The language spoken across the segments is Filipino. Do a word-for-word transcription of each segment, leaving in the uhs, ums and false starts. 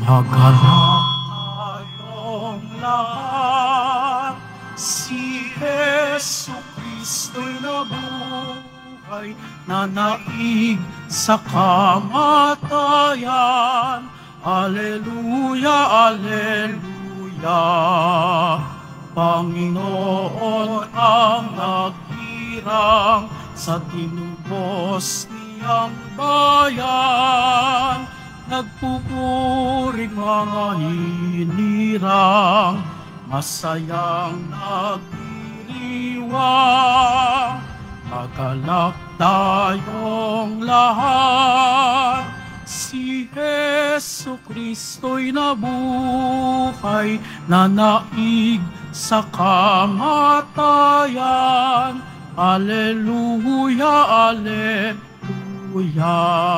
Nagalak tayong lahat, si Jesu Kristo'y nabuhay, nanaig sa kamatayan. Alleluia, Alleluia. Panginoon ang naghirang sa tinubos niyang bayan. Nagpupuring mga hinirang, masayang nagdiriwang. Nagalak tayong lahat, si Jesu Kristo'y nabuhay, nanaig sa kamatayan. Alleluia, Alleluia.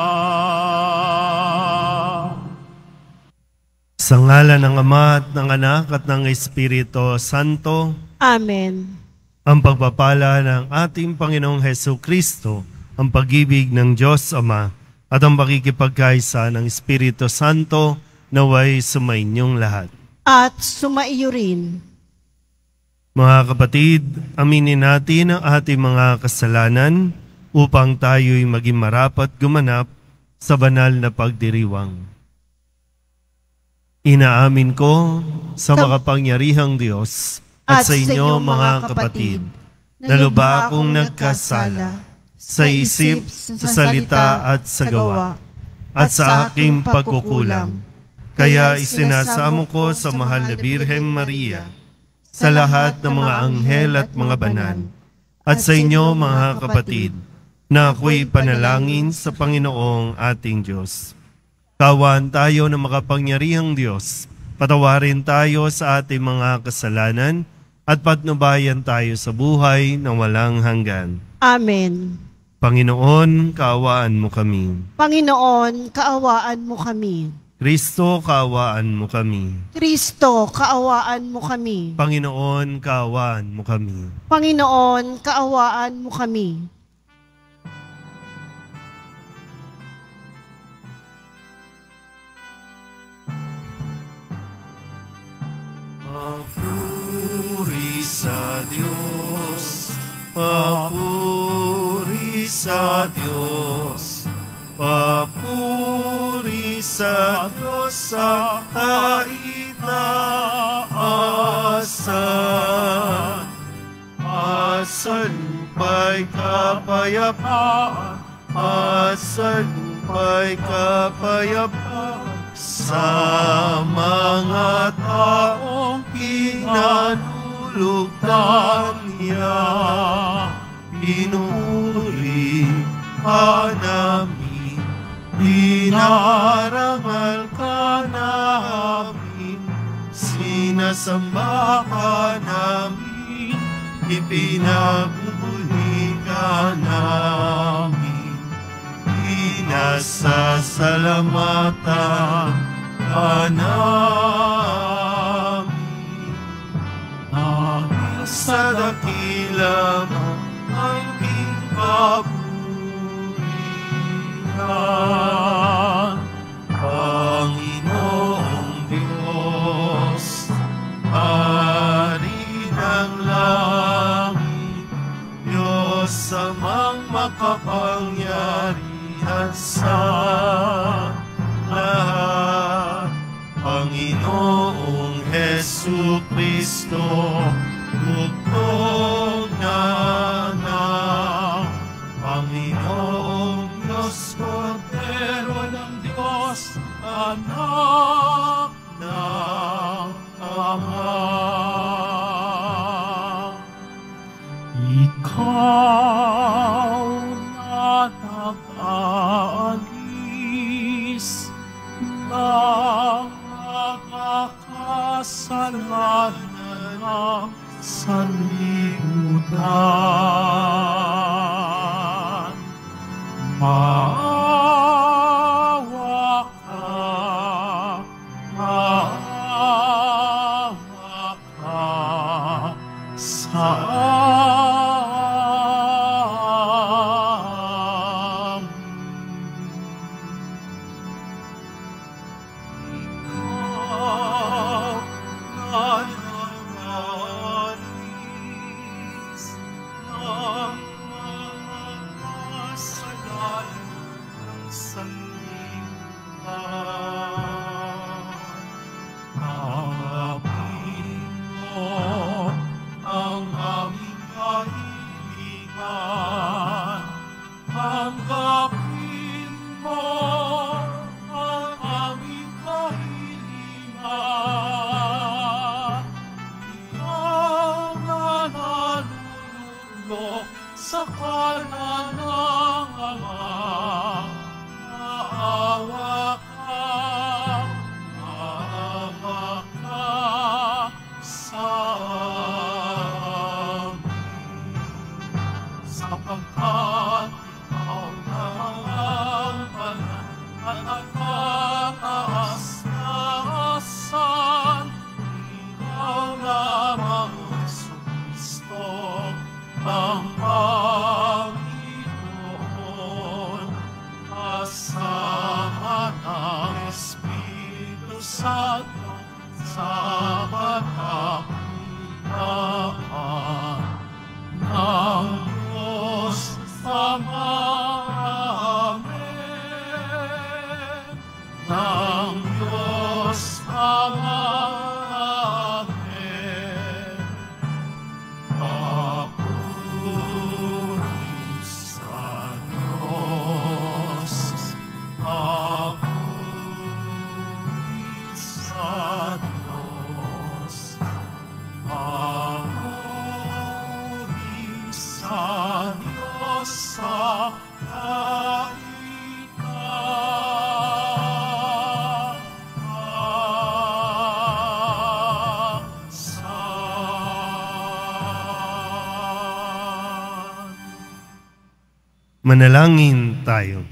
Sa ngalan ng Ama at ng Anak at ng Espiritu Santo. Amen. Ang pagpapala ng ating Panginoong Hesu Kristo, ang pag-ibig ng Diyos Ama, at ang pakikipagkaisa ng Espiritu Santo naway sumainyong lahat. At sumaiyo rin. Mga kapatid, aminin natin ang ating mga kasalanan upang tayo'y maging marapat gumanap sa banal na pagdiriwang. Inaamin ko sa makapangyarihang Diyos at sa inyo mga kapatid, na lubha akong nagkasala sa isip, sa salita at sa gawa, at sa aking pagkukulang. Kaya isinasamo ko sa mahal na Birhen Maria, sa lahat ng mga anghel at mga banal, at sa inyo mga kapatid, na ako'y panalangin sa Panginoong ating Diyos. Kawan tayo ng makapangyarihang Diyos, patawarin tayo sa ating mga kasalanan, at patnubayan tayo sa buhay na walang hanggan. Amen. Panginoon, kaawaan mo kami. Panginoon, kaawaan mo kami. Kristo, kaawaan mo kami. Kristo, kaawaan mo kami. Panginoon, kaawaan mo kami. Panginoon, kaawaan mo kami. Papuri sa Diyos, papuri sa Diyos, papuri sa Diyos sa kaitaasan. Asan pa'y kapayapaan, asan pa'y kapayapaan sa mga taong pinanulugtan niya. Pinuri ka namin, dinarangal ka namin, sinasamba ka namin, ipinagmumuli ka namin, inasasalamatan ka namin. Dahil sa dakila mo ang kapurihan, Panginoong Diyos, Hari ng langit, Diyos amang makapangyarihan sa lahat, Panginoong Hesu Kristo, bugtong na anak, Panginoong Diyos, Kordero ng Diyos, anak ng Ama. Ikaw na nag-aalis ng nakakasalanan ng sanlibutan. Maawa ka, maawa ka sa amin. tanggapin mo ang aming kahilingan. Ikaw na nalulunok sa kanan ng Ama, maawa ka, maawa ka sa amin. Sapagkat ikaw na ang banal at nakataas na asan, ikaw lamang Jesucristo, ang Panginoon, kasama ng Espiritu Santo, sa matapitaan ng Diyos Ama. Amen. Ng Diyos Ama. Amen. Papuri sa Diyos. Papuri sa Diyos. Papuri sa Diyos sa Manalangin tayo.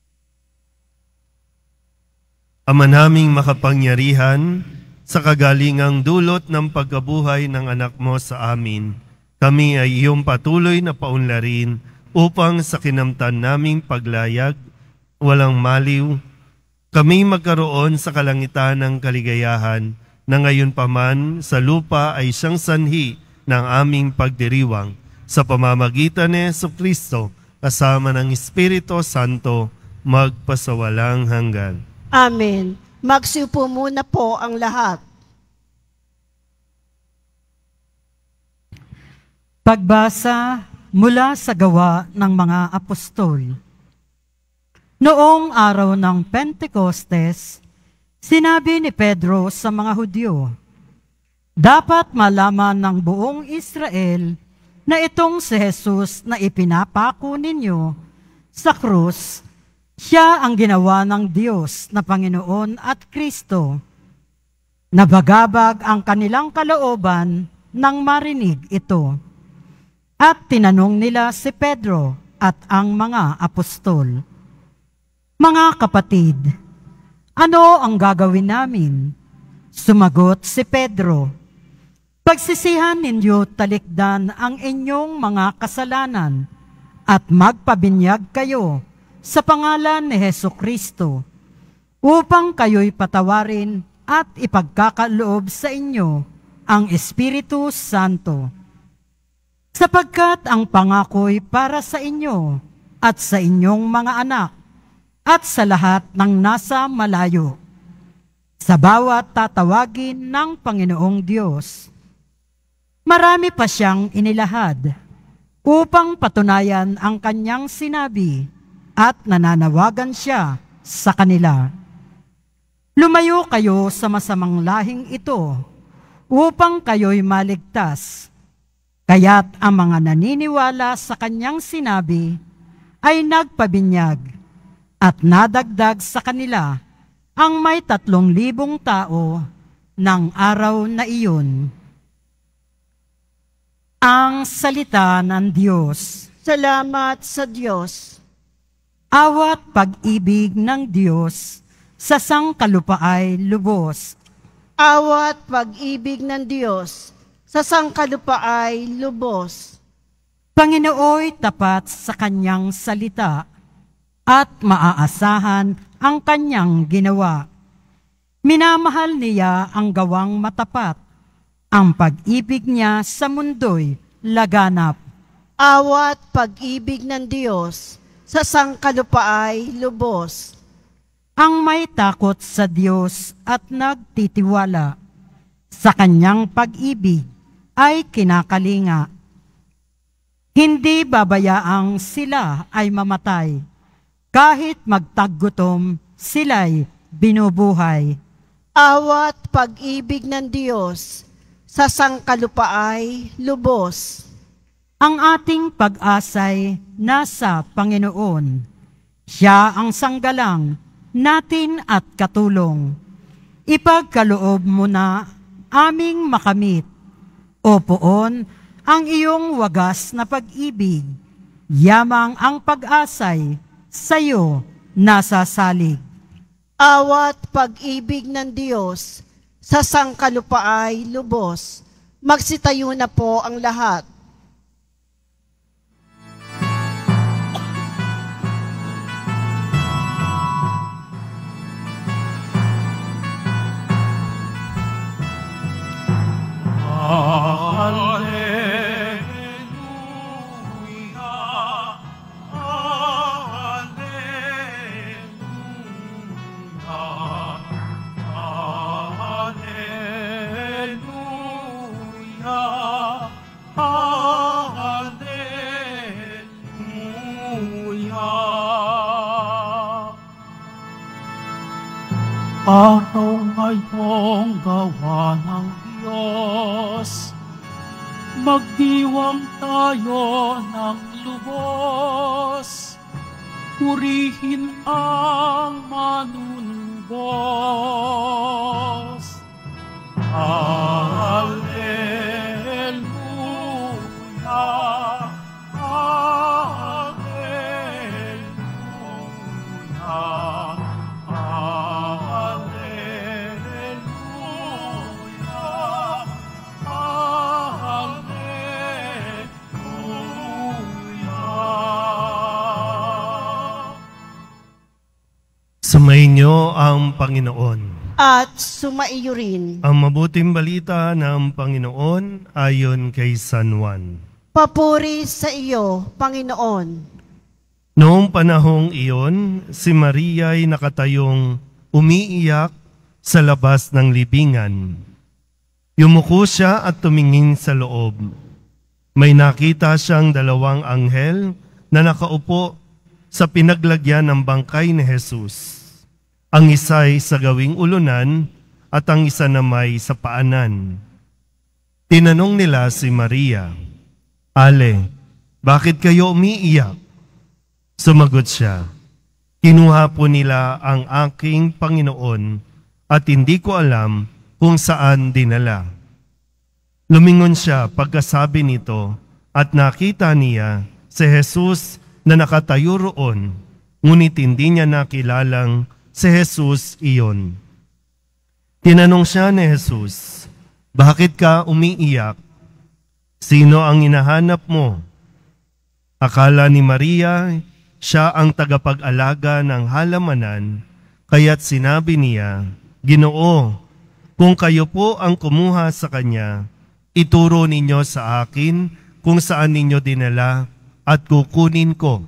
Ama naming makapangyarihan, sa kagalingang dulot ng pagkabuhay ng anak mo sa amin, kami ay iyong patuloy na paunlarin upang sa kinamtan naming paglayag, walang maliw, kami magkaroon sa kalangitan ng kaligayahan na ngayon pa man sa lupa ay siyang sanhi ng aming pagdiriwang sa pamamagitan ni Jesucristo kasama ng Espiritu Santo magpasawalang hanggan. Amen. Magsiupo muna po ang lahat. Pagbasa mula sa Gawa ng mga Apostol. Noong araw ng Pentecostes, sinabi ni Pedro sa mga Hudyo, "Dapat malaman ng buong Israel na itong si Jesus na ipinapako ninyo sa krus, siya ang ginawa ng Diyos na Panginoon at Kristo." Nabagabag ang kanilang kalooban nang marinig ito. At tinanong nila si Pedro at ang mga apostol, "Mga kapatid, ano ang gagawin namin?" Sumagot si Pedro, "Pagsisihan ninyo talikdan ang inyong mga kasalanan at magpabinyag kayo sa pangalan ni Hesukristo upang kayo'y patawarin at ipagkakaloob sa inyo ang Espiritu Santo. Sapagkat ang pangako'y para sa inyo at sa inyong mga anak at sa lahat ng nasa malayo, sa bawat tatawagin ng Panginoong Diyos." Marami pa siyang inilahad upang patunayan ang kanyang sinabi at nananawagan siya sa kanila, "Lumayo kayo sa masamang lahing ito upang kayo'y maligtas." Kaya't ang mga naniniwala sa kanyang sinabi ay nagpabinyag at nadagdag sa kanila ang may tatlong libong tao ng araw na iyon. Ang salita ng Diyos. Salamat sa Diyos. Awat pag-ibig ng Diyos sa sangkalupaay lubos. Awat pag-ibig ng Diyos sa sangkalupaay lubos. Panginooy tapat sa kanyang salita at maaasahan ang kanyang ginawa. Minamahal niya ang gawang matapat. Ang pag-ibig niya sa mundo'y laganap. Awat pag-ibig ng Diyos sa sangkalupaay lubos. Ang may takot sa Diyos at nagtitiwala sa kanyang pag-ibig ay kinakalinga. Hindi babayaang sila ay mamatay. Kahit magtaggutom, sila'y binubuhay. Awat pag-ibig ng Diyos sa sangkalupaay lubos. Ang ating pag-asay nasa Panginoon. Siya ang sanggalang natin at katulong. Ipagkaloob mo na aming makamit, O Poon, ang iyong wagas na pag-ibig. Yamang ang pag-asay sa'yo nasasalig. Awat pag-ibig ng Diyos sa sangkalupaay lubos. Magsitayo na po ang lahat. Araw ngayong gawa ng Diyos, magdiwang tayo ng lubos, purihin ang manunubos. Alleluia, Alleluia. Sumainyo ang Panginoon. At sumaiyo rin. Ang mabuting balita ng Panginoon ayon kay San Juan. Papuri sa iyo, Panginoon. Noong panahong iyon, si Maria ay nakatayong umiiyak sa labas ng libingan. Yumuko siya at tumingin sa loob. May nakita siyang dalawang anghel na nakaupo sa pinaglagyan ng bangkay ni Jesus. Ang isa'y sa gawing ulunan at ang isa namay sa paanan. Tinanong nila si Maria, "Ale, bakit kayo umiiyak?" Sumagot siya, "Kinuha po nila ang aking Panginoon at hindi ko alam kung saan dinala." Lumingon siya pagkasabi nito at nakita niya si Jesus na nakatayo roon, ngunit hindi niya nakilalang si Jesus iyon. Tinanong siya ni Jesus, "Bakit ka umiiyak? Sino ang hinahanap mo?" Akala ni Maria, siya ang tagapag-alaga ng halamanan, kaya't sinabi niya, "Ginoo, kung kayo po ang kumuha sa kanya, ituro ninyo sa akin kung saan ninyo dinala at kukunin ko."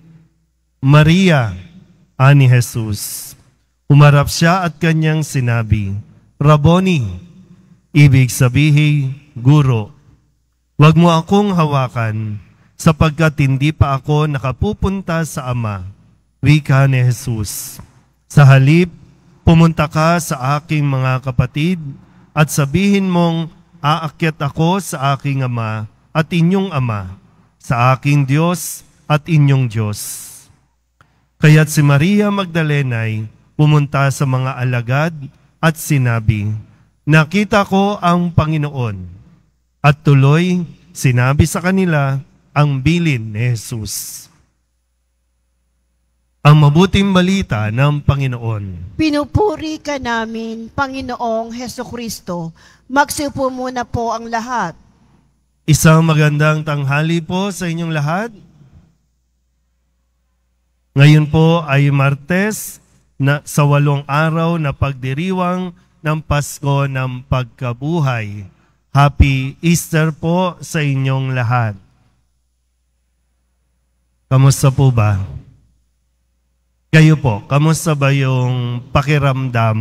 "Maria," ani Jesus. Humarap siya at kanyang sinabi, "Rabboni," ibig sabihin, Guro. "Huwag mo akong hawakan, sapagkat hindi pa ako nakapupunta sa Ama," wika ni Jesus. "Sa halip, pumunta ka sa aking mga kapatid at sabihin mong, aakyat ako sa aking Ama at inyong Ama, sa aking Diyos at inyong Diyos." Kaya't si Maria Magdalenay pumunta sa mga alagad at sinabi, "Nakita ko ang Panginoon." At tuloy sinabi sa kanila ang bilin ni Jesus. Ang mabuting balita ng Panginoon. Pinupuri ka namin, Panginoong Hesukristo. Magsiupo muna po ang lahat. Isang magandang tanghali po sa inyong lahat. Ngayon po ay Martes, na sa walong araw na pagdiriwang ng Pasko ng Pagkabuhay. Happy Easter po sa inyong lahat. Kamusta po ba? Kayo po, kamusta ba yung pakiramdam?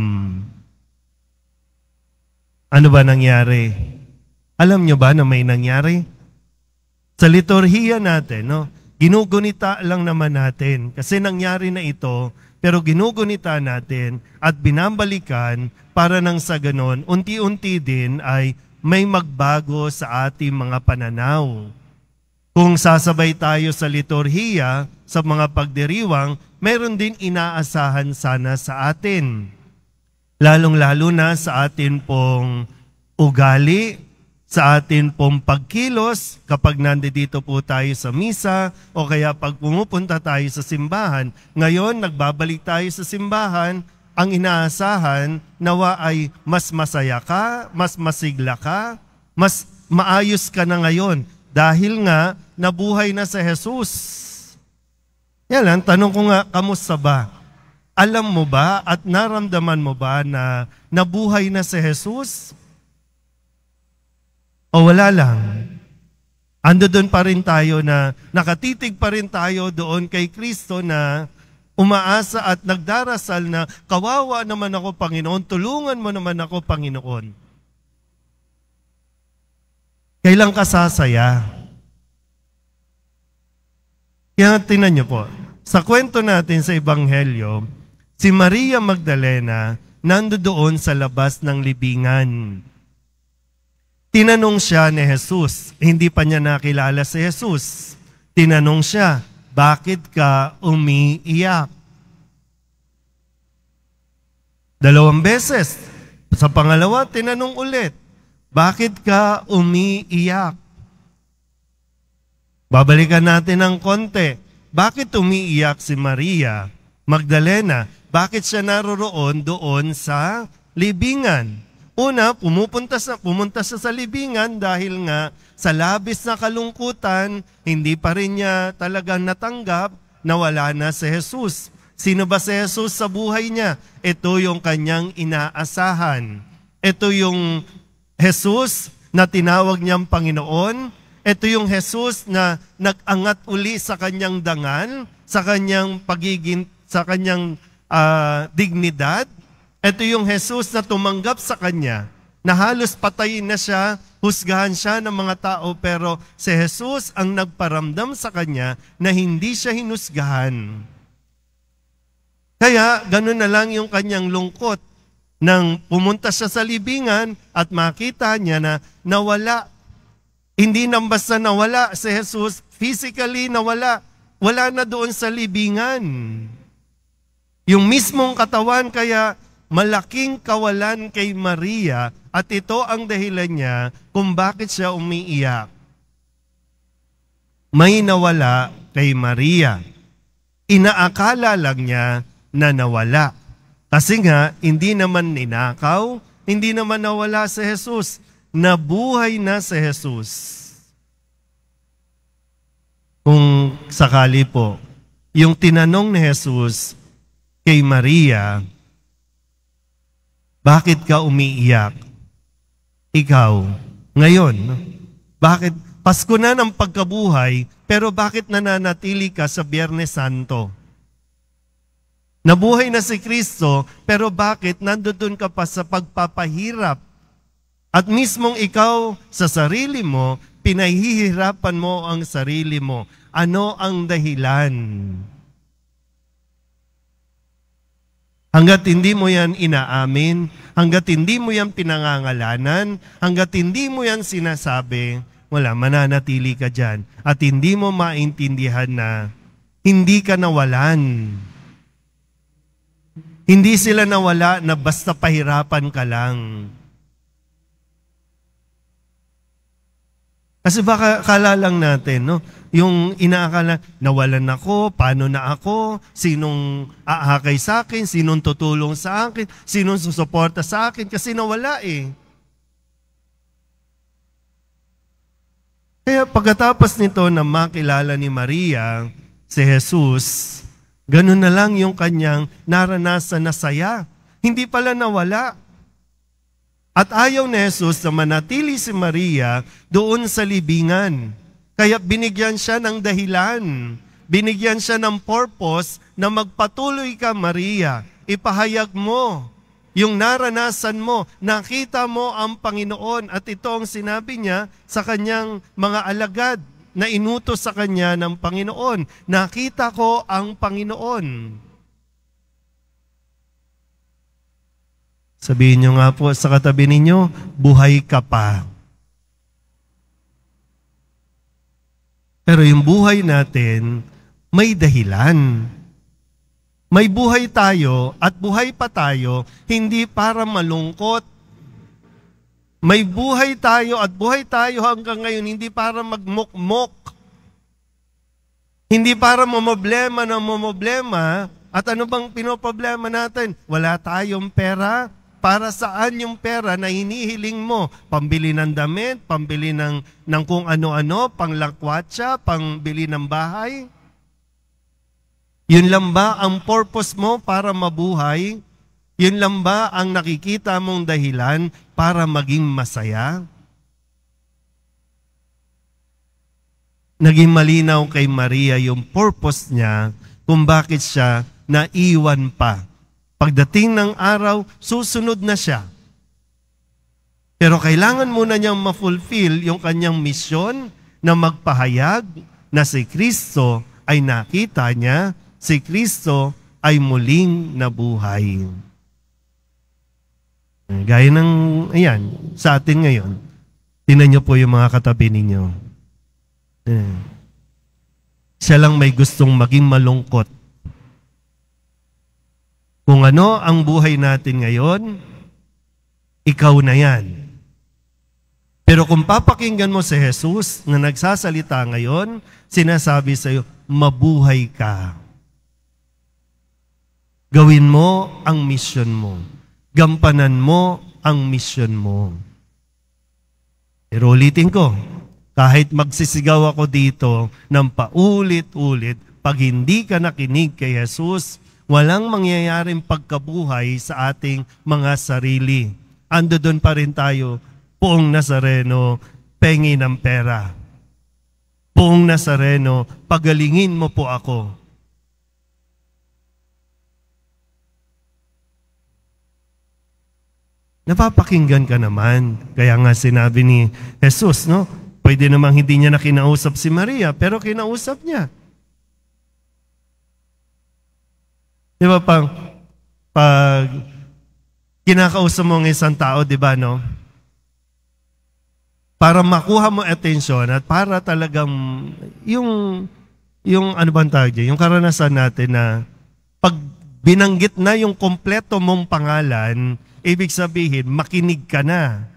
Ano ba nangyari? Alam nyo ba na may nangyari? Sa liturhiya natin, no, ginugunita lang naman natin kasi nangyari na ito, pero ginugunita natin at binabalikan para nang sa ganon, unti-unti din ay may magbago sa ating mga pananaw. Kung sasabay tayo sa liturhiya, sa mga pagdiriwang, meron din inaasahan sana sa atin. Lalong-lalo na sa atin pong ugali, sa atin pong pagkilos kapag nandito po tayo sa misa o kaya pag pumupunta tayo sa simbahan. Ngayon, nagbabalik tayo sa simbahan, ang inaasahan nawa ay mas masaya ka, mas masigla ka, mas maayos ka na ngayon dahil nga nabuhay na si Jesus. Yan lang, tanong ko nga, kamusta ba? Alam mo ba at naramdaman mo ba na nabuhay na si Jesus? O wala lang? Ando doon pa rin tayo na nakatitig pa rin tayo doon kay Kristo na umaasa at nagdarasal na kawawa naman ako, Panginoon, tulungan mo naman ako, Panginoon. Kailan ka sasaya? Kaya tingnan niyo po, sa kwento natin sa Ebanghelyo, si Maria Magdalena nandoon sa labas ng libingan. Tinanong siya ni Jesus, hindi pa niya nakilala si Jesus. Tinanong siya, bakit ka umiiyak? Dalawang beses. Sa pangalawa, tinanong ulit, bakit ka umiiyak? Babalikan natin ng konti. Bakit umiiyak si Maria Magdalena? Bakit siya naroroon doon sa libingan? Una, pumupunta sa, pumunta siya sa libingan dahil nga sa labis na kalungkutan, hindi pa rin niya talagang natanggap na wala na si Jesus. Sino ba si Jesus sa buhay niya? Ito yung kanyang inaasahan. Ito yung Jesus na tinawag niyang Panginoon. Ito yung Jesus na nag-angat uli sa kanyang dangal, sa kanyang pagiging, sa kanyang uh, dignidad. Ito yung Jesus na tumanggap sa kanya, na halos patayin na siya, husgahan siya ng mga tao, pero si Jesus ang nagparamdam sa kanya na hindi siya hinusgahan. Kaya ganun na lang yung kanyang lungkot nang pumunta siya sa libingan at makita niya na nawala. Hindi nang basta nawala si Jesus, physically nawala, wala na doon sa libingan. Yung mismong katawan, kaya malaking kawalan kay Maria at ito ang dahilan niya kung bakit siya umiiyak. May nawala kay Maria. Inaakala lang niya na nawala. Kasi nga, hindi naman ninakaw, hindi naman nawala si Jesus. Nabuhay na si Jesus. Kung sakali po, yung tinanong ni Jesus kay Maria, bakit ka umiiyak? Ikaw, ngayon, bakit? Pasko na ng pagkabuhay, pero bakit nananatili ka sa Biyernes Santo? Nabuhay na si Kristo, pero bakit nandoon ka pa sa pagpapahirap? At mismong ikaw sa sarili mo, pinahihirapan mo ang sarili mo. Ano ang dahilan? Hanggat hindi mo yan inaamin, hanggat hindi mo yan pinangangalanan, hanggat hindi mo yan sinasabi, wala, mananatili ka dyan. At hindi mo maintindihan na hindi ka nawalan. Hindi sila nawala na basta pahirapan ka lang. Kasi baka kala lang natin, no? Yung inaakala, nawalan ako, paano na ako, sinong aakay sa akin, sinong tutulong sa akin, sinong susuporta sa akin, kasi nawala eh. Kaya pagkatapos nito na makilala ni Maria, si Jesus, ganun na lang yung kanyang naranasan na saya. Hindi pala nawala. At ayaw ni Jesus na manatili si Maria doon sa libingan. Kaya binigyan siya ng dahilan. Binigyan siya ng purpose na magpatuloy ka, Maria. Ipahayag mo yung naranasan mo. Nakita mo ang Panginoon. At ito ang sinabi niya sa kanyang mga alagad. na inutos sa kanya ng Panginoon. Nakita ko ang Panginoon. Sabihin nyo nga po sa katabi ninyo, buhay ka pa. Pero yung buhay natin, may dahilan. May buhay tayo at buhay pa tayo, hindi para malungkot. May buhay tayo at buhay tayo hanggang ngayon, hindi para magmukmok. Hindi para mamoblema ng mamoblema. At ano bang pinoproblema natin? Wala tayong pera. Para saan yung pera na hinihiling mo? Pambili ng damit, pambili ng, ng kung ano-ano, panglakwatsa, pangbili ng bahay? Yun lang ba ang purpose mo para mabuhay? Yun lang ba ang nakikita mong dahilan para maging masaya? Naging malinaw kay Maria yung purpose niya kung bakit siya naiwan pa. Pagdating ng araw, susunod na siya. Pero kailangan muna niyang ma-fulfill yung kanyang misyon na magpahayag na si Kristo ay nakita niya, si Kristo ay muling nabuhay. Gaya ng, ayan, sa atin ngayon, tingnan niyo po yung mga katabi ninyo. Eh, siya lang may gustong maging malungkot. Kung ano ang buhay natin ngayon, ikaw na yan. Pero kung papakinggan mo si Jesus na nagsasalita ngayon, sinasabi sa iyo, mabuhay ka. Gawin mo ang misyon mo. Gampanan mo ang misyon mo. Pero ulitin ko, kahit magsisigaw ako dito ng paulit-ulit, pag hindi ka nakinig kay Jesus, walang mangyayaring pagkabuhay sa ating mga sarili. Ando doon pa rin tayo, Poong Nazareno, pengi ng pera. Poong Nazareno, pagalingin mo po ako. Napapakinggan ka naman. Kaya nga sinabi ni Jesus, no? Pwede namang hindi niya na kinausap si Maria, pero kinausap niya. Di ba pang, pag kinakausap mo ng isang tao, di ba, no? Para makuha mo attention at para talagang yung, yung ano bang tawag dyan, yung karanasan natin na pag binanggit na yung kompleto mong pangalan, ibig sabihin, makinig ka na.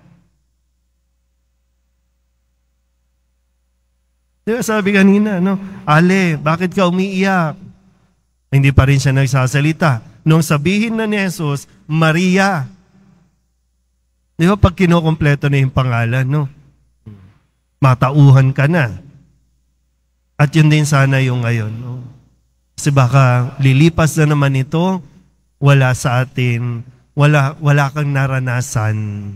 Diba sabi kanina, no? Ale, bakit ka umiiyak? Hindi pa rin siya nagsasalita. Nung sabihin na ni Jesus, Maria. Di ba pag kinukompleto na yung pangalan, no? Matauhan ka na. At yun din sana yung ngayon, no? Kasi baka lilipas na naman ito, wala sa atin, wala, wala kang naranasan.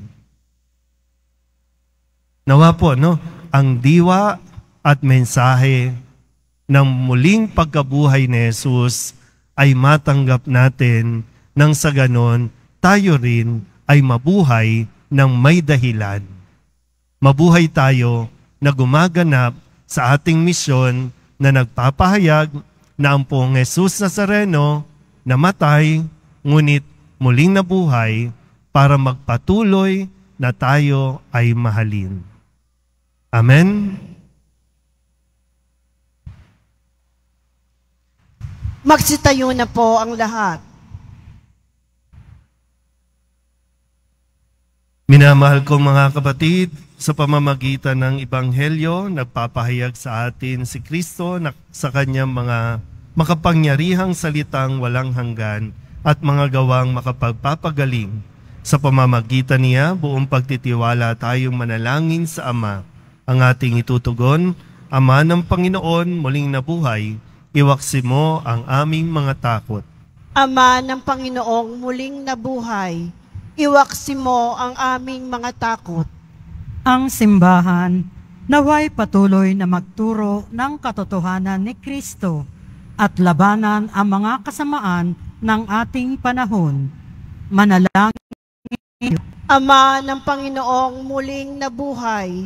Nawa po, no? Ang diwa at mensahe ng muling pagkabuhay ni Jesus ay matanggap natin nang sa ganon tayo rin ay mabuhay ng may dahilan. Mabuhay tayo na gumaganap sa ating misyon na nagpapahayag na ang Poong Jesus Nazareno namatay ngunit muling nabuhay para magpatuloy na tayo ay mahalin. Amen? Magsitayo na po ang lahat. Minamahal kong mga kapatid, sa pamamagitan ng Ebanghelyo, nagpapahayag sa atin si Kristo na sa kanyang mga makapangyarihang salitang walang hanggan at mga gawang makapagpapagaling. Sa pamamagitan niya, buong pagtitiwala tayong manalangin sa Ama. Ang ating itutugon, Ama ng Panginoon, muling nabuhay, iwaksi mo ang aming mga takot. Ama ng Panginoong muling nabuhay, iwaksi mo ang aming mga takot. Ang simbahan naway patuloy na magturo ng katotohanan ni Kristo at labanan ang mga kasamaan ng ating panahon. Manalangin. Ama ng Panginoong muling nabuhay,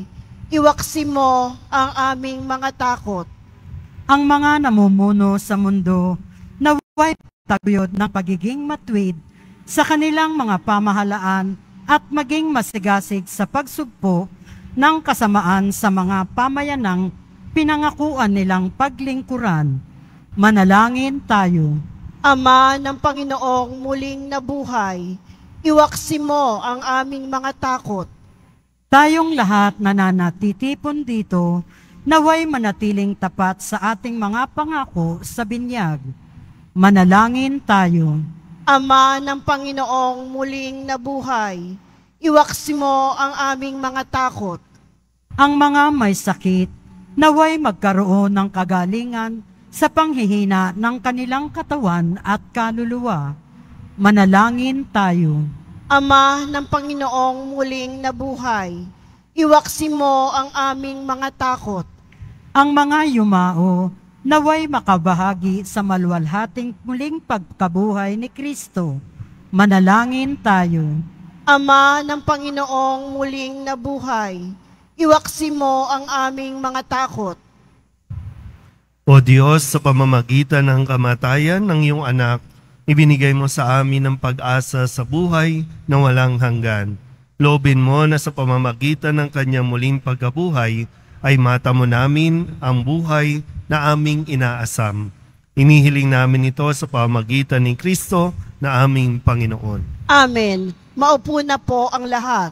iwaksi mo ang aming mga takot. Ang mga namumuno sa mundo naway taguyod ng pagiging matuwid sa kanilang mga pamahalaan at maging masigasig sa pagsugpo ng kasamaan sa mga pamayanang pinangakuan nilang paglingkuran. Manalangin tayo. Ama ng Panginoong muling nabuhay, iwaksi mo ang aming mga takot. Tayong lahat na nanatitipon dito, naway manatiling tapat sa ating mga pangako sa binyag. Manalangin tayo. Ama ng Panginoong muling nabuhay, iwaksi mo ang aming mga takot. Ang mga may sakit, naway magkaroon ng kagalingan sa panghihina ng kanilang katawan at kaluluwa. Manalangin tayo. Ama ng Panginoong muling nabuhay, iwaksi mo ang aming mga takot. Ang mga yumao, naway makabahagi sa maluwalhating muling pagkabuhay ni Kristo. Manalangin tayo. Ama ng Panginoong muling nabuhay, iwaksi mo ang aming mga takot. O Diyos, sa pamamagitan ng kamatayan ng iyong anak, ibinigay mo sa amin ang pag-asa sa buhay na walang hanggan. Loobin mo na sa pamamagitan ng kanyang muling pagkabuhay ay matamo namin ang buhay na aming inaasam. Inihiling namin ito sa pamamagitan ni Kristo na aming Panginoon. Amen. Maupo na po ang lahat.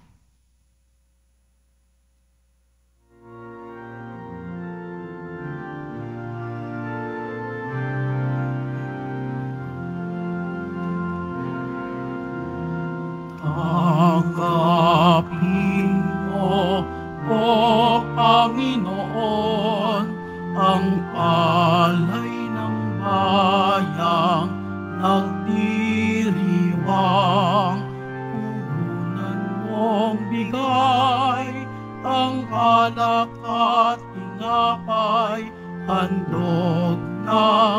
Tanggapin mo, O Panginoon, ang alay ng bayang nagdiriwang. Puhunan mong bigay ang alak at tinapay, handog ng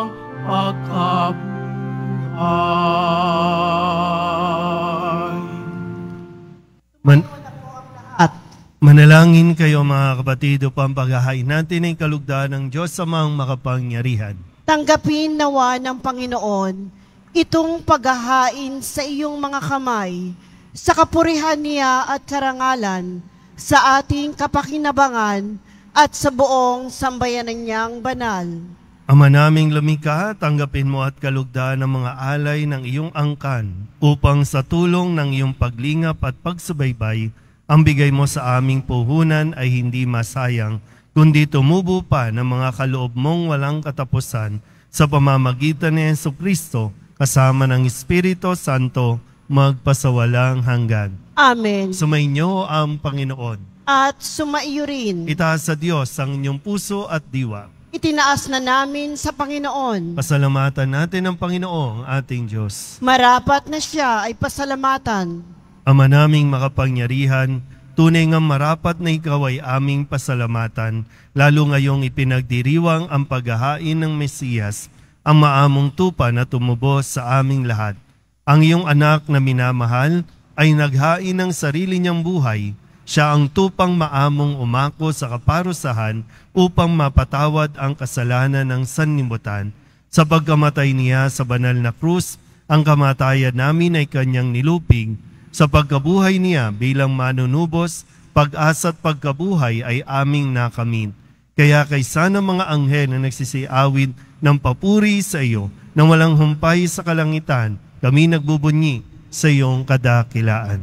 pagkabuhay. Man At Manalangin kayo mga kapatid upang paghahain natin ay kalugdan ng Diyos Amang makapangyarihan. tanggapin nawa ng Panginoon itong paghahain sa iyong mga kamay, sa kapurihan niya at karangalan, sa ating kapakinabangan at sa buong sambayanan niyang banal. Ama naming lumikha, tanggapin mo at kalugdan ng mga alay ng iyong angkan upang sa tulong ng iyong paglingap at pagsubaybay, ang bigay mo sa aming puhunan ay hindi masayang, kundi tumubo pa ng mga kaloob mong walang katapusan sa pamamagitan ni Jesucristo kasama ng Espiritu Santo magpasawalang hanggan. Amen. Sumainyo ang Panginoon. At sumaiyo rin. Itaas sa Diyos ang inyong puso at diwa. Itinaas na namin sa Panginoon. Pasalamatan natin ang Panginoong ating Diyos. Marapat na siya ay pasalamatan. Ama naming makapangyarihan, tunay nga marapat na ikaw ay aming pasalamatan, lalo ngayong ipinagdiriwang ang paghahain ng Mesiyas, ang maamong tupa na tumubos sa aming lahat. Ang iyong anak na minamahal ay naghain ng sarili niyang buhay. Siya ang tupang maamong umako sa kaparusahan upang mapatawad ang kasalanan ng sanlibutan. Sa pagkamatay niya sa banal na krus, ang kamatayan namin ay kanyang nilupig. Sa pagkabuhay niya bilang manunubos, pag-asa at pagkabuhay ay aming nakamit. Kaya kaysa ng mga anghel na nagsisiawid ng papuri sa iyo, na walang humpay sa kalangitan, kami nagbubunyi sa iyong kadakilaan.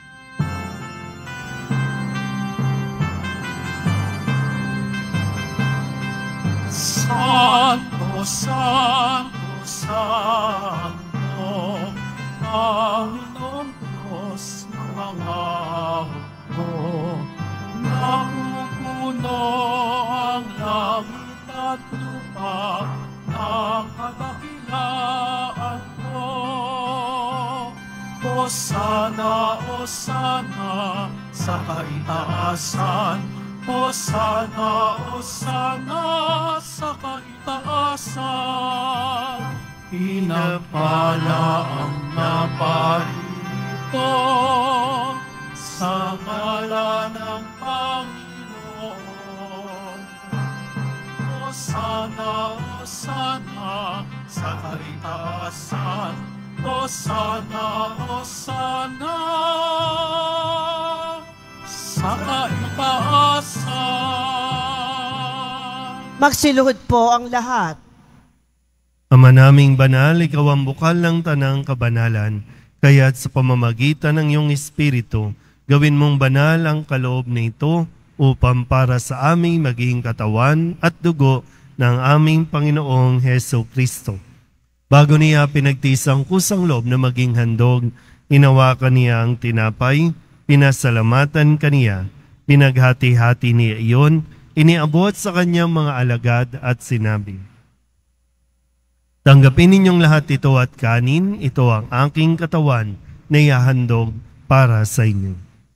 Santo, Santo, Santo, Panginoong Diyos ng mga hukbo. Napupuno ang langit at lupa ng kadakilaan mo. Hosana, Hosana sa kaitaasan. Hosana, Hosana sa kaitaasan. Pinagpala ang naparito sa ngalan ng Panginoon. Hosana, Hosana, sa kaligtasan. Hosana, Hosana, sa kaligtasan. Magsiluhod po ang lahat. Ama naming banal, ikaw ang bukal ng tanang kabanalan, kaya't sa pamamagitan ng iyong Espiritu, gawin mong banal ang kaloob na ito upang para sa aming maging katawan at dugo ng aming Panginoong Heso Kristo. Bago niya pinagtiis ang kusang loob na maging handog, inawakan niya ang tinapay, pinasalamatan kaniya, pinaghati-hati niya iyon, iniabot sa kanyang mga alagad at sinabi, tanggapin ninyong lahat ito at kanin, ito ang aking katawan na ihahandog para sa inyo.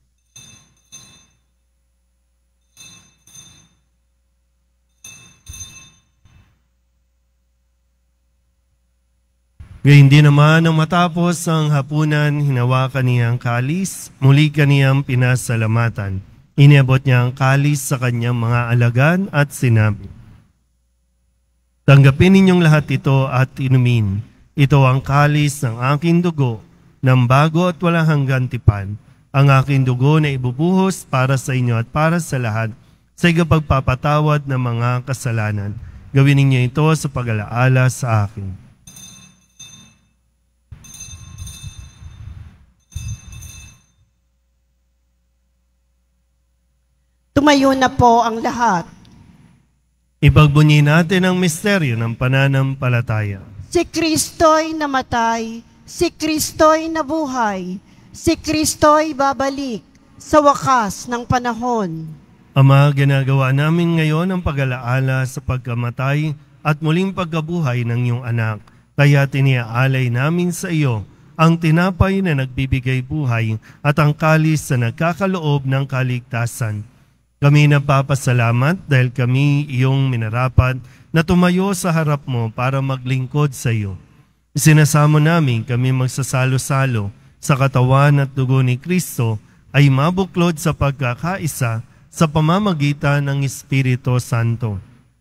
Gayun din naman nang matapos ang hapunan, hinawakan niya ang kalis, muli kaniyang pinasalamatan. Iniabot niya ang kalis sa kanyang mga alagad at sinabi, tanggapin ninyong lahat ito at inumin. Ito ang kalis ng aking dugo, ng bago at walang hanggang tipan. Ang aking dugo na ibubuhos para sa inyo at para sa lahat sa ikapagpapatawad ng mga kasalanan. Gawin ninyo ito sa pag-alaala sa akin. Tumayo na po ang lahat. Ipagbunyi natin ang misteryo ng pananampalataya. Si Kristo'y namatay, si Kristo'y nabuhay, si Kristo'y babalik sa wakas ng panahon. Ama, ginagawa namin ngayon ang pag-alaala sa pagkamatay at muling pagkabuhay ng iyong anak. Kaya tiniaalay namin sa iyo ang tinapay na nagbibigay buhay at ang kalis na nagkakaloob ng kaligtasan. Kami nagpapasalamat dahil kami iyong minarapat na tumayo sa harap mo para maglingkod sa iyo. Isinasamo namin kami magsasalo-salo sa katawan at dugo ni Kristo ay mabuklod sa pagkakaisa sa pamamagitan ng Espiritu Santo.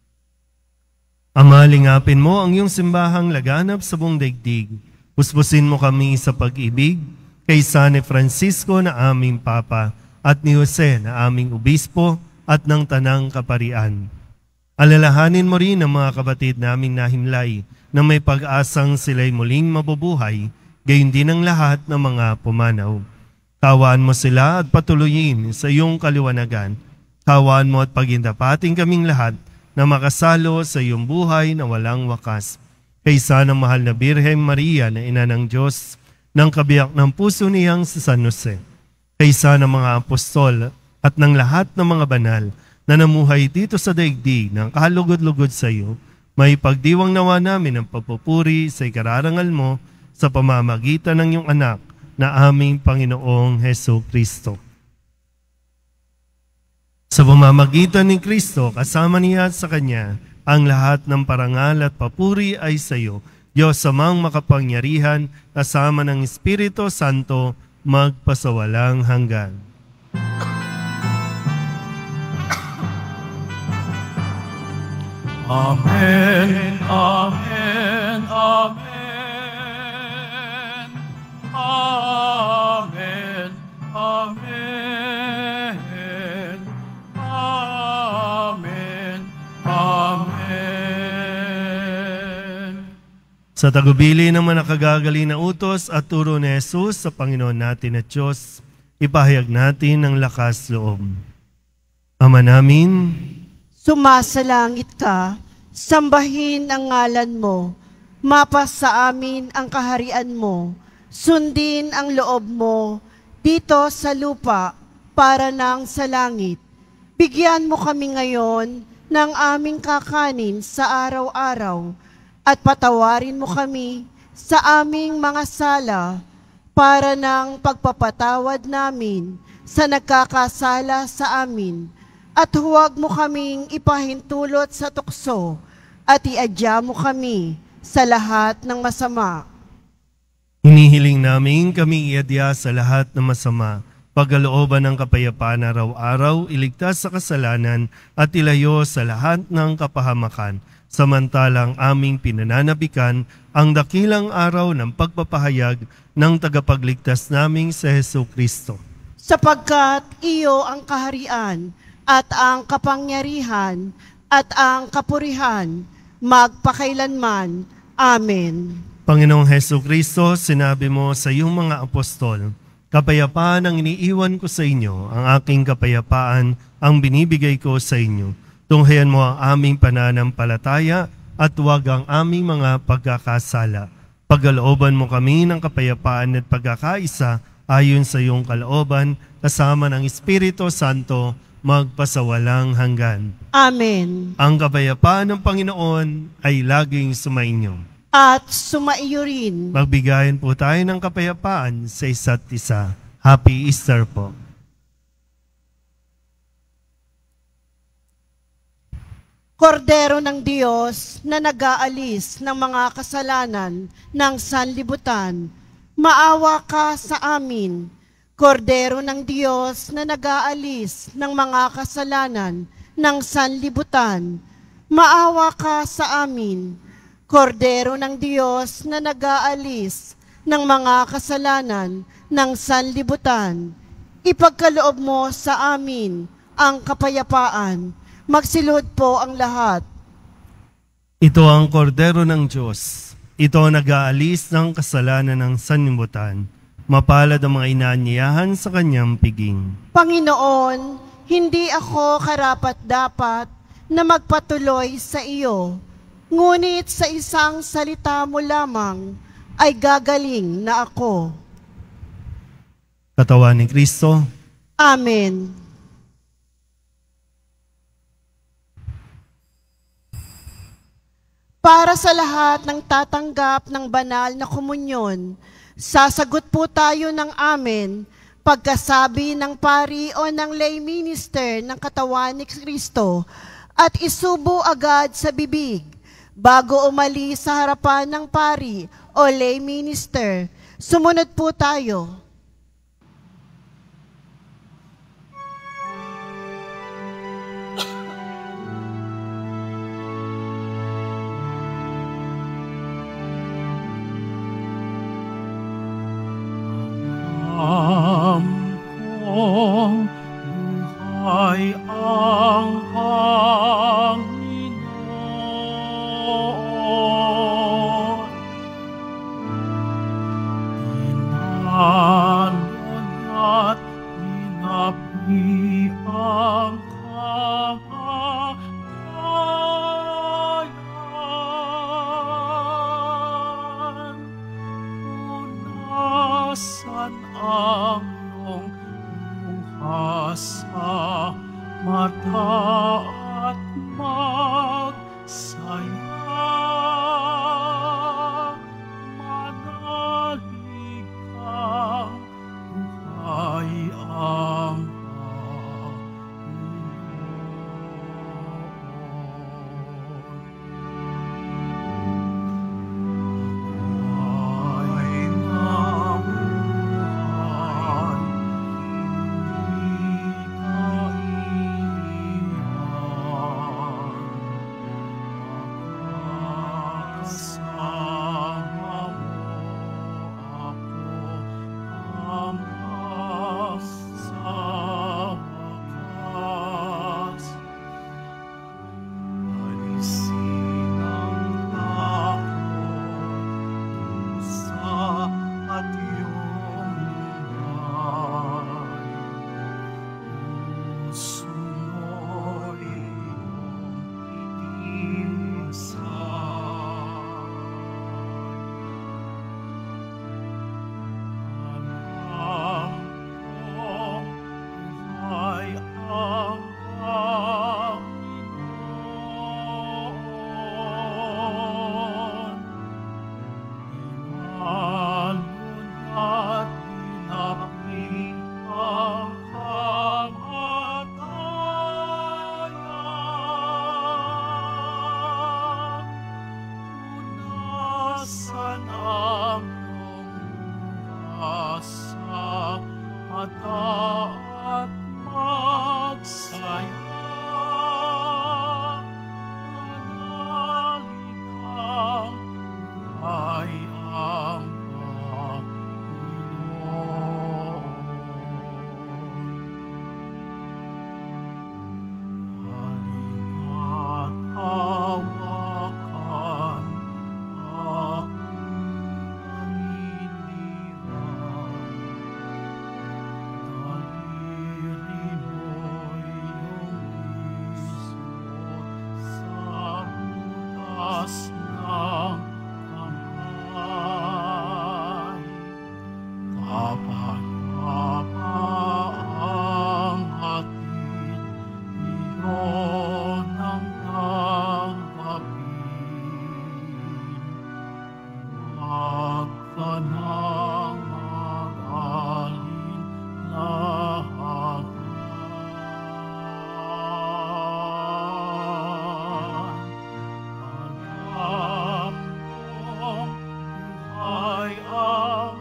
Ama, lingapin mo ang iyong simbahang laganap sa buong daigdig. Puspusin mo kami sa pag-ibig kay San Francisco na aming Papa at ni Jose na aming obispo at ng tanang kaparian. Alalahanin mo rin ang mga kapatid naming nahimlay na may pag-asang sila'y muling mabubuhay, gayon din ang lahat ng mga pumanaw. Kawaan mo sila at patuloyin sa iyong kaliwanagan. Kawaan mo at pagindapating kaming lahat na makasalo sa iyong buhay na walang wakas. Kaysa ng mahal na Birhen Maria na ina ng Diyos, ng kabiyak ng puso niyang si San Jose, kaysa ng mga apostol at ng lahat ng mga banal na namuhay dito sa daigdig ng kahalugod-lugod sa iyo, may pagdiwang nawa namin ang papupuri sa ikararangal mo sa pamamagitan ng iyong anak na aming Panginoong Heso Kristo. Sa pamamagitan ni Kristo, kasama niya at sa Kanya, ang lahat ng parangal at papuri ay sa iyo, Diyos amang makapangyarihan, kasama ng Espiritu Santo, magpasawalang hanggan. Amen, amen, amen. Amen, amen. Amen, amen. Sa tagubili ng manakagagali na utos at turo ni Jesus sa Panginoon natin at Diyos, ipahayag natin ang lakas loob. Ama namin, Sumasalangit ka, sambahin ang ngalan mo, mapas sa amin ang kaharian mo, sundin ang loob mo dito sa lupa para nang sa langit. Bigyan mo kami ngayon ng aming kakanin sa araw-araw at patawarin mo kami sa aming mga sala para ng pagpapatawad namin sa nagkakasala sa amin. At huwag mo kaming ipahintulot sa tukso at iadya mo kami sa lahat ng masama. hinihiling namin kami iadya sa lahat ng masama. pagkalooban ng kapayapaan araw-araw, iligtas sa kasalanan at ilayo sa lahat ng kapahamakan, samantalang aming pinananabikan ang dakilang araw ng pagpapahayag ng tagapagligtas naming sa Hesu Kristo. Sapagkat iyo ang kaharian at ang kapangyarihan at ang kapurihan magpakailanman. Amen. Panginoong Hesu Kristo, sinabi mo sa iyong mga apostol, kapayapaan ang iniiwan ko sa inyo, ang aking kapayapaan ang binibigay ko sa inyo. Tunghayan mo ang aming pananampalataya at huwag ang aming mga pagkakasala. Pagkalooban mo kami ng kapayapaan at pagkakaisa ayon sa iyong kalooban, kasama ng Espiritu Santo, magpasawalang hanggan. Amen. Ang kapayapaan ng Panginoon ay laging sumainyo. At sumaiyo rin. Magbigayan po tayo ng kapayapaan sa isa't isa. Happy Easter po. Kordero ng Diyos na nag-aalis ng mga kasalanan ng sanlibutan, maawa ka sa amin. Kordero ng Diyos na nag-aalis ng mga kasalanan ng sanlibutan, maawa ka sa amin. Kordero ng Diyos na nag-aalis ng mga kasalanan ng sanlibutan, ipagkaloob mo sa amin ang kapayapaan. Magsilod po ang lahat. Ito ang kordero ng Diyos. Ito ang nag-aalis ng kasalanan ng sanlibutan. Mapalad ang mga inaanyayahan sa kanyang piging. Panginoon, hindi ako karapat-dapat na magpatuloy sa iyo, ngunit sa isang salita mo lamang ay gagaling na ako. Katawan ni Kristo. Amen. Para sa lahat ng tatanggap ng banal na komunyon, sasagot po tayo ng amen pagkasabi ng pari o ng lay minister ng katawan ni Kristo at isubo agad sa bibig bago umalis sa harapan ng pari o lay minister. Sumunod po tayo. Ang kong buhay ang Panginoon. ka nang magaling lahat. Alam kong buhay ang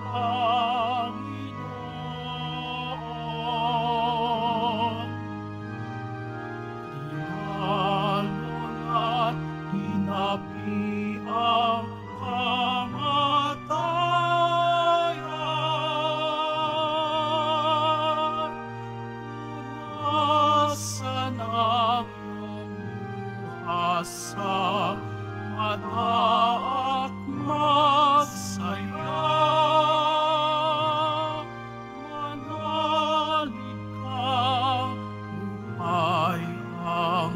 Panginoon. Tinalon at hinapi ang kamatayan. Punasan ang asa mata at magsaya. Manalig kang buhay ang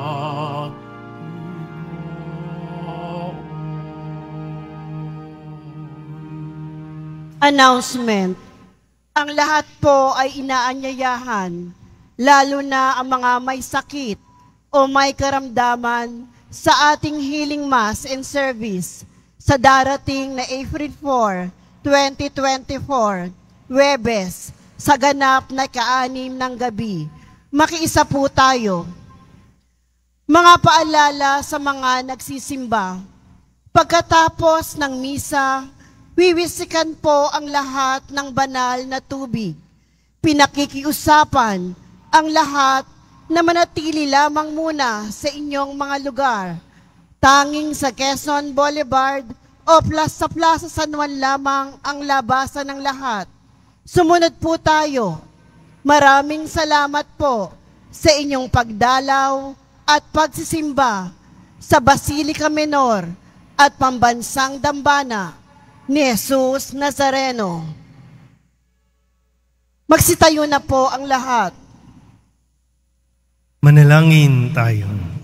Panginoon. Announcement. Ang lahat po ay inaanyayahan, lalo na ang mga may sakit o may karamdaman sa ating healing mass and service sa darating na April fourth, twenty twenty-four, Huwebes, sa ganap na kaanim ng gabi. Makiisa po tayo. Mga paalala sa mga nagsisimba. Pagkatapos ng misa, wiwisikan po ang lahat ng banal na tubig. Pinakikiusapan ang lahat na manatili lamang muna sa inyong mga lugar. Tanging sa Quezon Boulevard o Plaza Plaza San Juan lamang ang labasan ng lahat. Sumunod po tayo. Maraming salamat po sa inyong pagdalaw at pagsisimba sa Basilica Menor at Pambansang Dambana ni Jesus Nazareno. Magsitayo na po ang lahat. Manalangin tayo.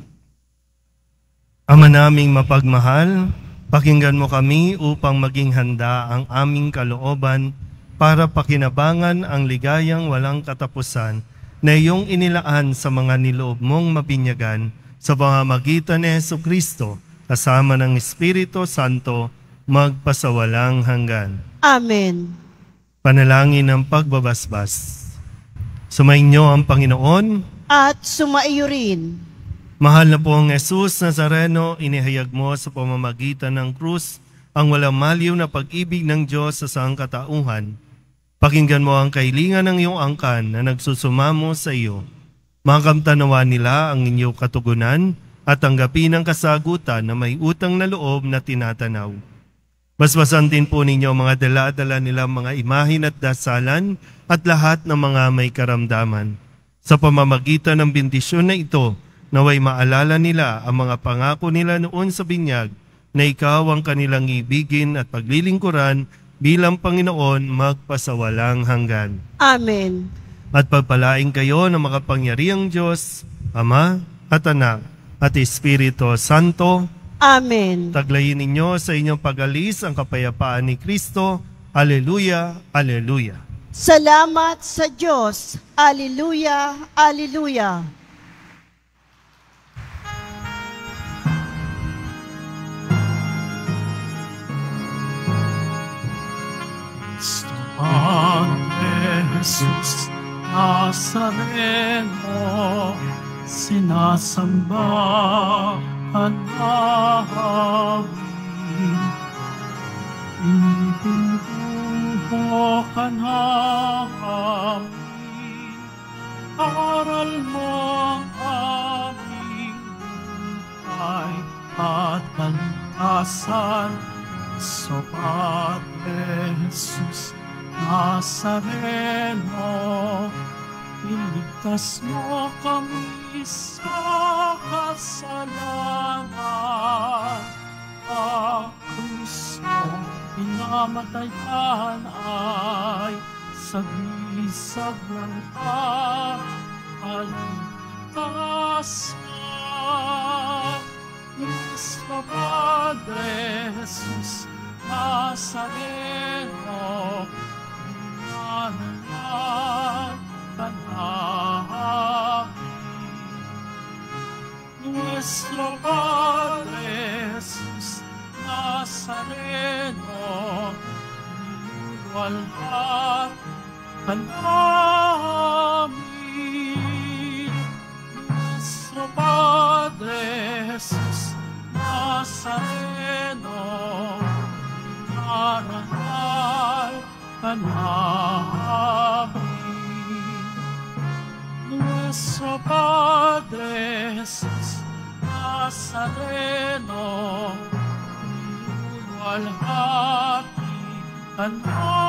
Ama naming mapagmahal, pakinggan mo kami upang maging handa ang aming kalooban para pakinabangan ang ligayang walang katapusan na iyong inilaan sa mga niloob mong mabinyagan sa pamamagitan ni Jesucristo kasama ng Espiritu Santo magpasawalang hanggan. Amen. Panalangin ng pagbabasbas. Sumainyo ang Panginoon At sumaiyo rin. Mahal na pong Jesus Nazareno, inihayag mo sa pamamagitan ng krus ang walang maliw na pag-ibig ng Diyos sa sangkatauhan. Pakinggan mo ang kahilingan ng iyong angkan na nagsusumamo sa iyo. Makamtanawa nila ang inyong katugunan at tanggapin ang kasagutan na may utang na loob na tinatanaw. Basbasan din po ninyo mga dala-dala nilang mga imahin at dasalan at lahat ng mga may karamdaman. Sa pamamagitan ng bendisyon na ito, naway maalala nila ang mga pangako nila noon sa binyag na ikaw ang kanilang ibigin at paglilingkuran bilang Panginoon magpasawalang hanggan. Amen. At pagpalaing kayo ng makapangyarihang Diyos, Ama at Anak at Espiritu Santo. Amen. Taglayin ninyo sa inyong pag-alis ang kapayapaan ni Kristo. Alleluia, alleluia. Salamat sa Diyos. Alleluia, alleluia. Ante Jesus Nazareno, sinasamba ka namin. Ipintuho ka namin, aral mo ang aming buhay at kaligtasan. So Padre Jesus Nazareno, iligtas mo kami sa kasalanan. Ang krus mo pinamatayan ay sagisag ng kaligtasan. Nuestro Padre Jesus Nazareno, pinanayan ka namin. Nuestro Padre Jesus Nazareno, luwalhati ka namin. Nuestro Padre Jesus Nazareno, narangal ka namin. Nuestro Padre Jesus Nazareno, luwalhati ka namin.